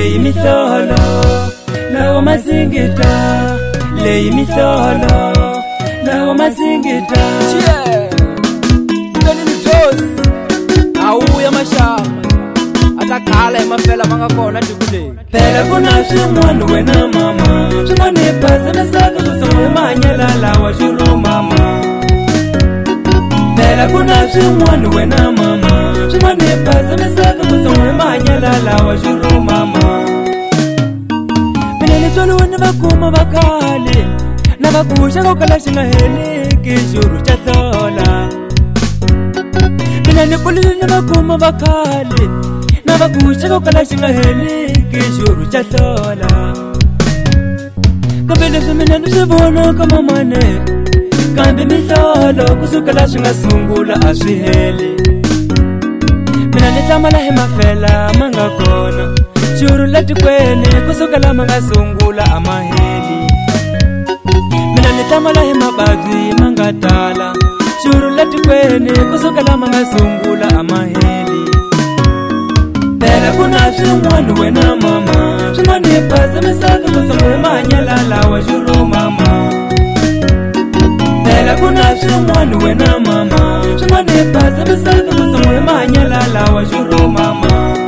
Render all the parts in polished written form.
leyi miholo lawa masingita leyi miholo lawa masingita Tweni ni Josi awuya mashamba atakhala emafela mangakona tikule phela kuna swin'wana wena mama swin'wana hi phazamisaka kusuka manyela lawa xuru mama phela kuna swin'wana wena mama swin'wana hi phazamisaka kusuka manyela lawa xuru mama mina ni tswaliwe ni vakuma va khale na vakuxa ko kala xi nga heliki xuru xa hlola mina ni kulile ni vakuma va khale na vakuxa ko kala xi nga heliki xuru xa hlola kambe leswi mina ni swi vona ka mamane kambe mihlolo kusukela swi nga sungula a swi heli mina ni hlamala hi mafela ma nga kona xuru la tikweni kusukela ma nga sungula a ma heli mina ni hlamala hi mababyi ma nga tala xuru la tikweni kusukela ma nga sungula a ma heli phela kuna swin'wana wena mama swin'wana hi phazamisaka kusuka hi mahanyela lawa xuru mama phela kuna swin'wana wena mama swin'wana hi phazamisaka kusuka hi mahanyela lawa xuru mama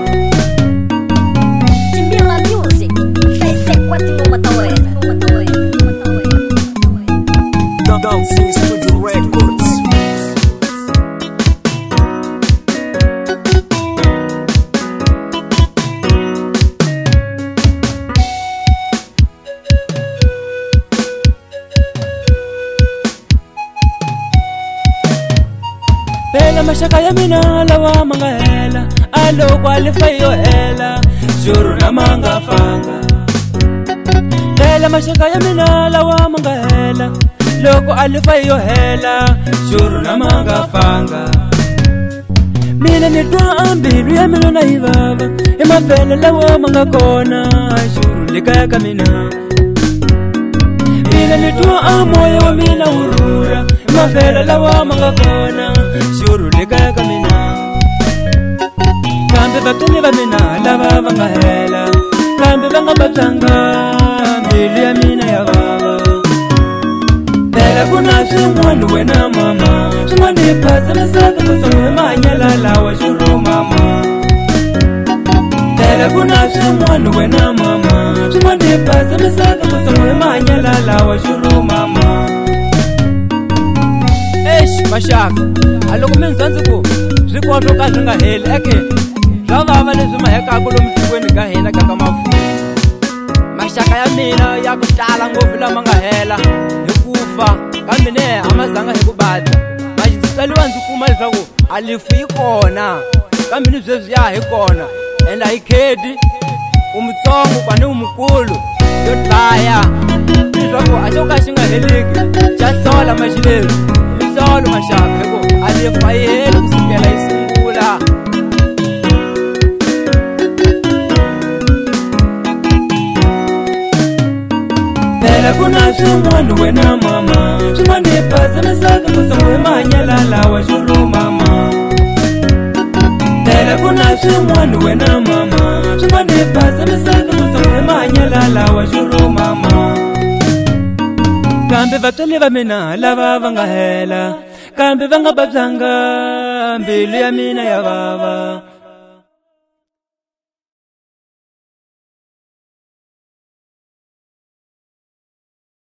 Timbila Music fez quatro matawela Dancing Studio Records phela maxaka ya mina lawa ma nga hela a loko a lifa yo hela xuru na ma nga fanga phela maxaka ya mina lawa ma nga hela loko a lifa yo hela xuru na ma nga fanga mina ni twa ambilu ya mina na yi vava i mafele lawa ma nga kona xuru le kaya ka mina mina ni twa a moya wa mina wu rhurha i mafele lawa ma nga kona xuru le kaya ka mina kambe vatswari va mina lava va nga hela kambe va nga vabyanga mbilu ya mina ya vava phela kuna swin'wana wena mama swin'wana hi phazamisaka kusuka hi mahanyela lawa xuru mama phela kuna swin'wana wena mama swin'wana hi phazamisaka kusuka hi mahanyela lawa xuru mama maxaka a loko mi ndzandzi ku swi kota ka swi nga heli eke swa vava leswi ma hekaka lomu tikweni ka hina ka mafuta maxaka ya mina ya ku tala ngopfu lama nga hela hi ku fa kambe ne a ma zanga hi ku badla ndzi tsaliwa ndzi kuma leswaku a lifu yi kona kambe ni sweswiya hi kona ende a yi khedi u mutsongo kwani u mukulu yo dlaya leswaku a xo ka xi nga heliki xa hlola maxileswi mihlolo maxaka hi ku a lifu a yi heli kusukela yi sungula phela kuna swin'wana wena mama swin'wana hi phazamisaka kusuka hi mahanyela lawa xuru mama phela kuna swin'wana wena mama swin'wana hi phazamisaka kusuka hi mahanyela lawa xuru mama kambe vatswari va mina lava va nga hela kambe va nga vabyanga mbilu ya mina ya vava